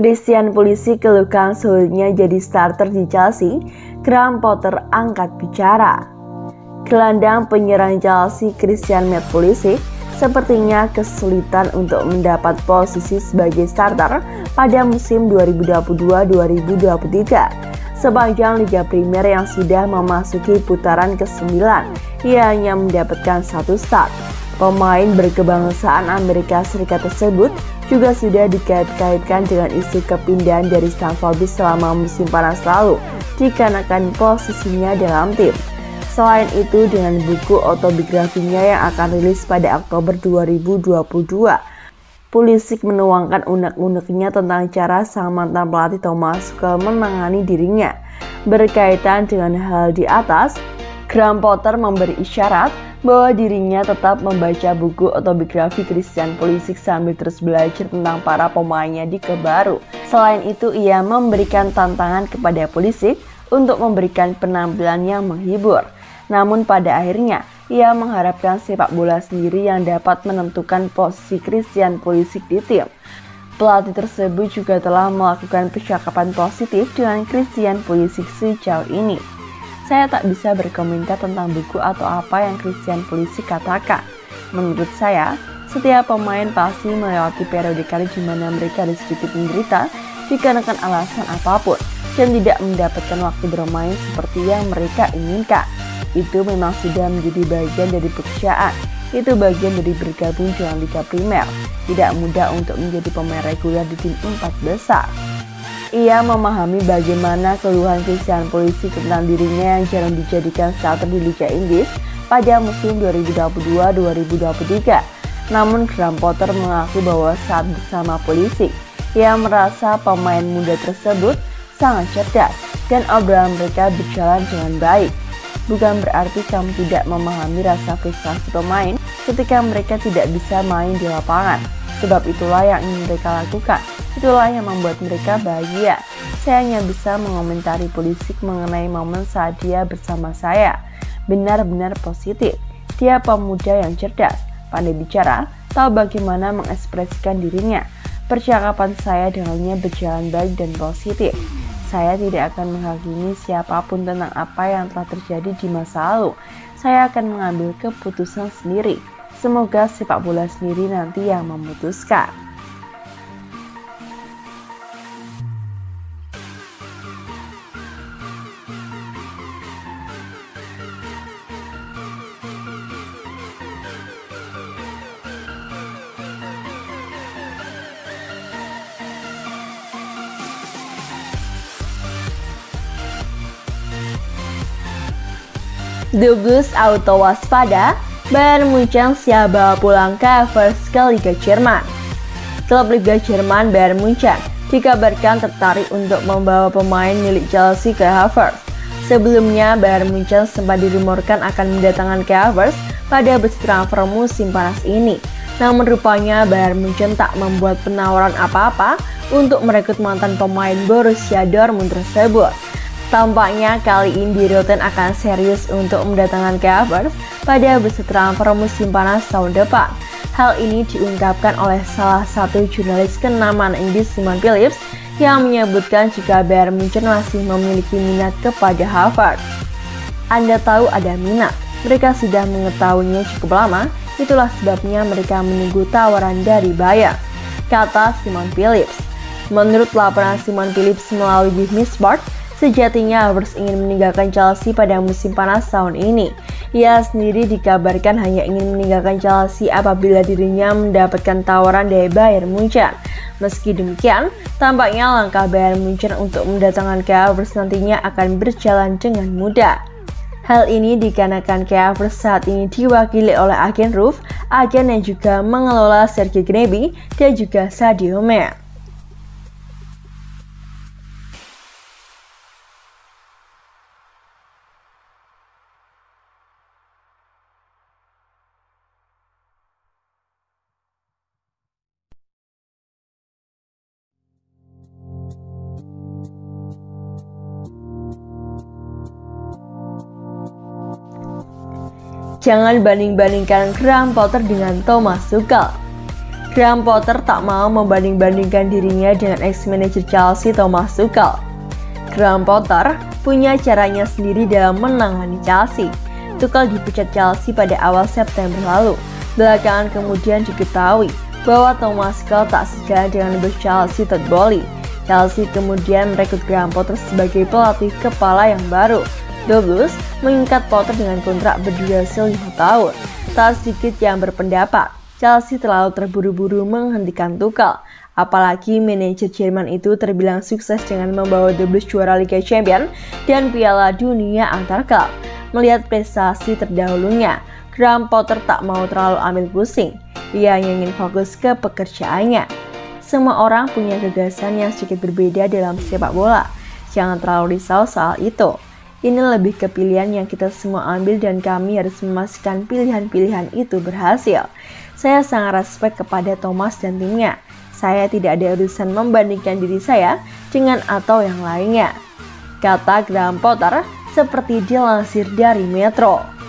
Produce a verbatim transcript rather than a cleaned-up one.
Christian Pulisic keluhkan sulitnya jadi starter di Chelsea, Graham Potter angkat bicara. Gelandang penyerang Chelsea Christian Pulisic sepertinya kesulitan untuk mendapat posisi sebagai starter pada musim dua ribu dua puluh dua dua ribu dua puluh tiga. Sepanjang Liga Primer yang sudah memasuki putaran kesembilan, ia hanya mendapatkan satu start. Pemain berkebangsaan Amerika Serikat tersebut juga sudah dikait-kaitkan dengan isu kepindahan dari Stamford Bridge selama musim panas lalu, dikarenakan posisinya dalam tim. Selain itu, dengan buku autobiografinya yang akan rilis pada Oktober dua ribu dua puluh dua, Pulisic menuangkan unek-uneknya tentang cara sang mantan pelatih Thomas Tuchel menangani dirinya. Berkaitan dengan hal di atas, Graham Potter memberi isyarat bahwa dirinya tetap membaca buku autobiografi Christian Pulisic sambil terus belajar tentang para pemainnya di klub baru. Selain itu, ia memberikan tantangan kepada Pulisic untuk memberikan penampilan yang menghibur. Namun pada akhirnya, ia mengharapkan sepak bola sendiri yang dapat menentukan posisi Christian Pulisic di tim. Pelatih tersebut juga telah melakukan percakapan positif dengan Christian Pulisic sejauh ini. Saya tak bisa berkomentar tentang buku atau apa yang Christian Pulisic katakan. Menurut saya, setiap pemain pasti melewati periode karir di mana mereka ada sedikit menderita dikarenakan alasan apapun dan tidak mendapatkan waktu bermain seperti yang mereka inginkan. Itu memang sudah menjadi bagian dari pekerjaan. Itu bagian dari bergabung dengan Liga Primer. Tidak mudah untuk menjadi pemain reguler di tim empat besar. Ia memahami bagaimana keluhan Christian Pulisic tentang dirinya yang jarang dijadikan starter di Liga Inggris pada musim dua ribu dua puluh dua dua ribu dua puluh tiga. Namun Graham Potter mengaku bahwa saat bersama Pulisic, ia merasa pemain muda tersebut sangat cerdas dan obrolan mereka berjalan dengan baik. Bukan berarti kamu tidak memahami rasa frustasi pemain ketika mereka tidak bisa main di lapangan. Sebab itulah yang ingin mereka lakukan. Itulah yang membuat mereka bahagia. Saya hanya bisa mengomentari Pulisic mengenai momen saat dia bersama saya. Benar-benar positif. Dia pemuda yang cerdas, pandai bicara, tahu bagaimana mengekspresikan dirinya. Percakapan saya dengannya berjalan baik dan positif. Saya tidak akan menghakimi siapapun tentang apa yang telah terjadi di masa lalu. Saya akan mengambil keputusan sendiri. Semoga sepak bola sendiri nanti yang memutuskan. The Blues auto waspada, Bayern Munchen siap bawa pulang Kai Havertz ke Liga Jerman. Klub Liga Jerman Bayern Munchen dikabarkan tertarik untuk membawa pemain milik Chelsea Kai Havertz. Sebelumnya, Bayern Munchen sempat dirumorkan akan mendatangkan Kai Havertz pada bursa transfer musim panas ini. Namun rupanya Bayern Munchen tak membuat penawaran apa-apa untuk merekrut mantan pemain Borussia Dortmund tersebut. Tampaknya kali ini Roten akan serius untuk mendatangkan Kai Havertz pada bursa transfer musim panas tahun depan. Hal ini diungkapkan oleh salah satu jurnalis kenamaan Inggris Simon Phillips yang menyebutkan jika Bayern Munchen masih memiliki minat kepada Havertz. Anda tahu ada minat, mereka sudah mengetahuinya cukup lama, itulah sebabnya mereka menunggu tawaran dari Bayern, kata Simon Phillips. Menurut laporan Simon Phillips melalui Give Me Sport, sejatinya Havertz ingin meninggalkan Chelsea pada musim panas tahun ini. Ia sendiri dikabarkan hanya ingin meninggalkan Chelsea apabila dirinya mendapatkan tawaran dari Bayern Munchen. Meski demikian, tampaknya langkah Bayern Munchen untuk mendatangkan Kai Havertz nantinya akan berjalan dengan mudah. Hal ini dikarenakan Kai Havertz saat ini diwakili oleh agen Roof, agen yang juga mengelola Serge Gnabry dan juga Sadio Mane. Jangan banding-bandingkan Graham Potter dengan Thomas Tuchel. Graham Potter tak mau membanding-bandingkan dirinya dengan ex-manajer Chelsea Thomas Tuchel. Graham Potter punya caranya sendiri dalam menangani Chelsea. Tuchel dipecat Chelsea pada awal September lalu. Belakangan kemudian diketahui bahwa Thomas Tuchel tak sejalan dengan bos Chelsea Todd Boehly. Chelsea kemudian merekrut Graham Potter sebagai pelatih kepala yang baru. The Blues mengikat Potter dengan kontrak berdurasi lima tahun. Tak sedikit yang berpendapat Chelsea terlalu terburu-buru menghentikan Tuchel. Apalagi manajer Jerman itu terbilang sukses dengan membawa The Blues juara Liga Champions dan Piala Dunia antar klub. Melihat prestasi terdahulunya, Graham Potter tak mau terlalu ambil pusing. Ia hanya ingin fokus ke pekerjaannya. Semua orang punya gagasan yang sedikit berbeda dalam sepak bola. Jangan terlalu risau soal itu. Ini lebih ke pilihan yang kita semua ambil dan kami harus memastikan pilihan-pilihan itu berhasil. Saya sangat respect kepada Thomas dan timnya. Saya tidak ada urusan membandingkan diri saya dengan atau yang lainnya, kata Graham Potter seperti dilansir dari Metro.